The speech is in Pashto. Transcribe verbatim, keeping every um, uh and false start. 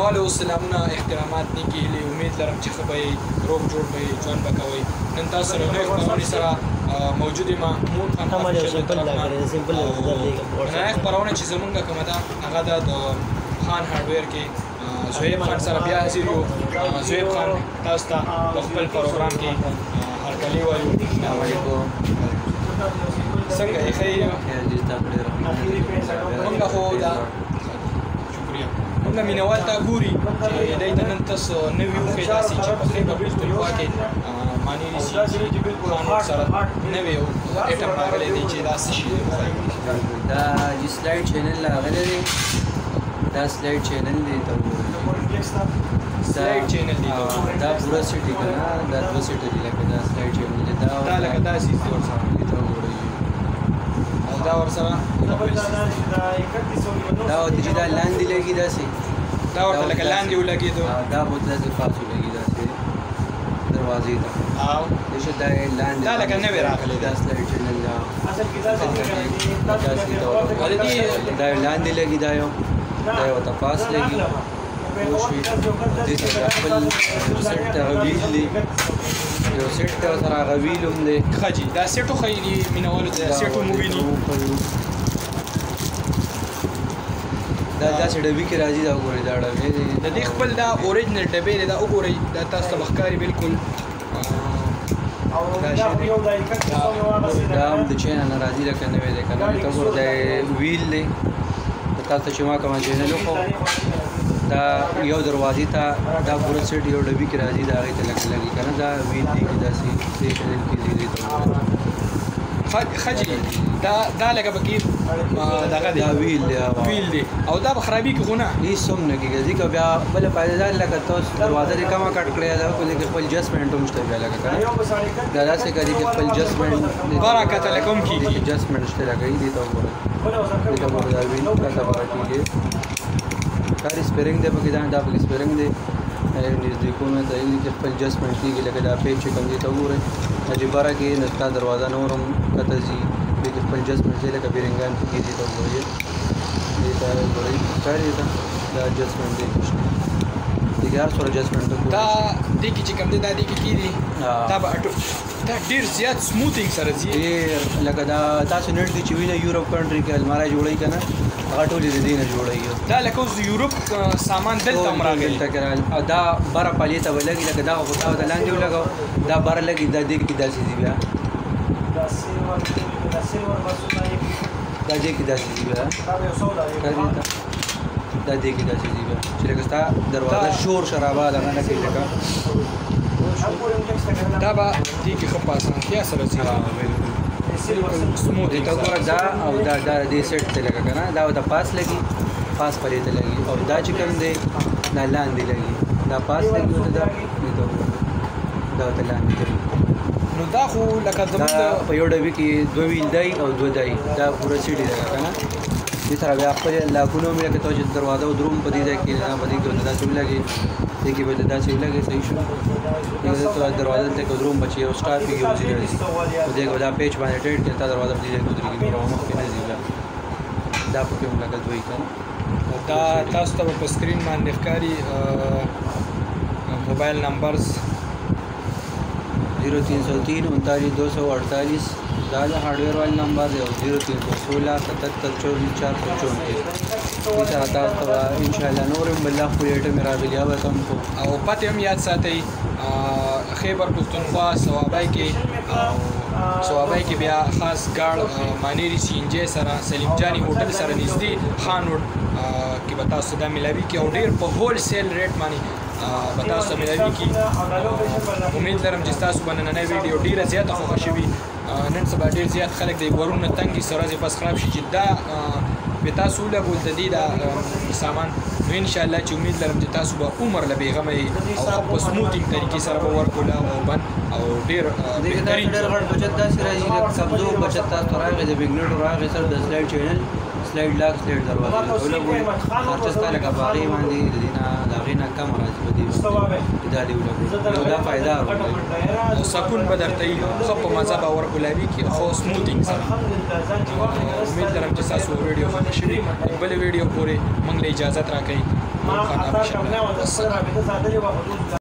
مینوالو سلامونه احترامات نیکې هیلې امید لرم چې ښه به یې روغ جوړ به یې ژوند به کوئ نن تاسو سره نوې خپرونې سره موجود یم محمود خان نننۍ خپرونه چې زمونږ کومه ده هغه ده د خان هارډویر کې زهیب خان سره بیا حاضر یو زهیب خان تاسو ته په خپل پروګرام کې هرکلی وایو څنګه یې ښه یې مونږ خو دا شکریه مونږ مینوال ته ګوري چې دی ته نن تاسو نوي وښیي داسې چې په خیبر پښتونخوا کې معنی نیسي خان سره نوی ایټم راغلی دی چې دا څه شي دی دا سلایډ چینل راغلی دی دا سلایډ چینل دی ته سلایډ چینل دی دا پوره سیټ دی که نه دا دوه سیټه دي لکه دا سلایډ چینل دی دا لکه داسې دی ورسره او دا ورسره دا ورته چې دا لاندې لګي داسې دا ورته لکه لاندې ولګېدو دا ورته داسې خاص ولګي داسې دروازې ته او دشه دا لاندې دا لکه نوی راغلی دا سلایډ چینل دا دا لاندې لګي دا یو دا یو ورته پاس لګي وشوي دې سره خپل سیټ ته غویل دی یو سیټ ته سره غویل هم دی ښه جي دا سیټ وښیي دي مینهوالو ته سیټ هم وویني دا داسې ډبې کې راځي دا وګورئ دا ډبې دی د دې خپل دا اوریجنل ډبې دی دا وګورئ دا تاسو ته به ښکاري بلکل دا هم د چینل نه راځي لکه نوی دی که نه ته وګوره دا ویل دی تاسو ته چې ما کومه چینل وښو دا یو دروازې ته دا پوره سیټ یو ډبې کې راځي دا هغې ته لږ لګي که نه دا ویل دی که داسې دې چینل کې دی ښه جي دا دا لکه پکې دغه دی دا ویل دی ویل دی او دا به خرابېږي خو نه هېڅ هم نه کېږي ځکه بیا بله فایدهدار لکه تاسو دروازه دې کمه کټ کړې ده خو لکه خپل جسمنټ هم شته بیا لکه که نه دا داسې کوي چې خپل جسمنټ بره کته لکه هم کېږي جسمنټ شته لکه دې ته وګورئ دې ته وګورئ دا ویل کته بره کېږي دا سپیرنګ دی پکې دا دا پکې سپیرنګ دی نږدې کومه ته یې چې خپل جسمنټ کېږي لکه دا پیچ چې کوم دې ته وګورئ چې بره کې نو ستا دروازه نور هم کته ځي دې کې خپل جسمنټ دی لکه بیرنګان پکې دې ته وګورئ دې ته وګورئ ښکاري ته دا جسمنټ دی دې کې هر څومره جسمنټ دا دې کې چې کوم دی دا دې کې کېږي دا به دا ډېر زیات سموتینګ سره ځي ډېر لکه دا تاسو نټ دی چې وینئ یورپ کنټري کې الماری جوړوي که نه هغه ټول یې د دې نه جوړوي دا لکه اوس د یورپ سامان دلته هم راغلی او دا بره پلې ته به لګي لکه دا خو تا ورته لاندې ولګوه دا بره لګي دا دې کې داسې دي بیا دا دې کې داسې دي بیا دا دې کې داسې دي بیا چې لکه ستا دروازه شور شرابه دغه نه کوي لکه دا به دې کې ښه په اسانتیا سره ځي سموت ته ګوره دا او دا دا دې سیټ ته لګه که نه دا ورته پاس لګي پاس پرې ته لګي او دا چې کوم دی دا لاندې لګي دا پاس لګي ورته دا دا ورته لاندې لګي نو دا خو لکه زموږ په یو ډبې کې دوه ویل دی او دوه دی دا پوره سیټ دی که نه دې سره بیا خپل لاکونه هم لکه ته چې دروازه او دروم په دې ځای کې نه په دې کې ورته داسې ولګي دې کې به ورته داسې ولګي صحیح شو دې ته دروازه دلته کې دروم بچي او سټاپ کېږي او ځي راځي په دې کې دا پیچ باندې ټیټ کړي تا دروازه په دې ځای کې ودرېږي نور مخکې نه ځي دا پکې هم لکه دوی که دا تاسو ته به په سکرین باندې ښکاري موبایل نمبرز زیرو تین سو تین انتالیس دو سو اڑتالیس دا د هارډویر والا نمبر دی او زیرو تین سو سولہ ستتر چوبیس چار سو چونتیس دې سره تاسو ته انشاءالله نور هم بل خپل ایټم راغلیا به تم کو او پته هم یاد ساتئ خیبر پښتونخوا صوابای کې صوابای کې بیا خاص ګاړ مانیری سی ان جی سره سلیم جانی هوټل سره نږدې خان روډ کې به تاسو دا ملاوي کې او ډېر په هول سیل ریټ باندې به تاسو ملاوي کې امید لرم چې ستاسو به نننۍ ویډیو ډېره زیاته خوښه شوي نن سبا ډېر زیات خلک د ورونه تنګي سره ځې بس خراب شي چې دا به تاسو ولګول د دې دا سامان نو انشاءالله چې امید لرم چې تاسو به عمر له بېغمه یې او ښه په سموتینګ طریقې سره به ورکړو او بند او ډېر بهترین ډېر غټ بچت داسې راځي لکه کمزو بچت تاسو راغی د بګنیټ راغی سر د سلایډ چینل سلایډ لاک سلایډ دروازه ولګوئ خرچه ستا لکه په هغې باندې د دې نه د هغې نه کم راځي په دې باندې دا دې ولګوئ نو دا فایده او سکون به درته وي ښه په مزه به ورګلابي کې خو سموتینګ سره امید لرم چې ستاسو ویډیو خوښه شوي بلې ویډیو پورې موږ له اجازت راکوئ ایوب خان آفیشل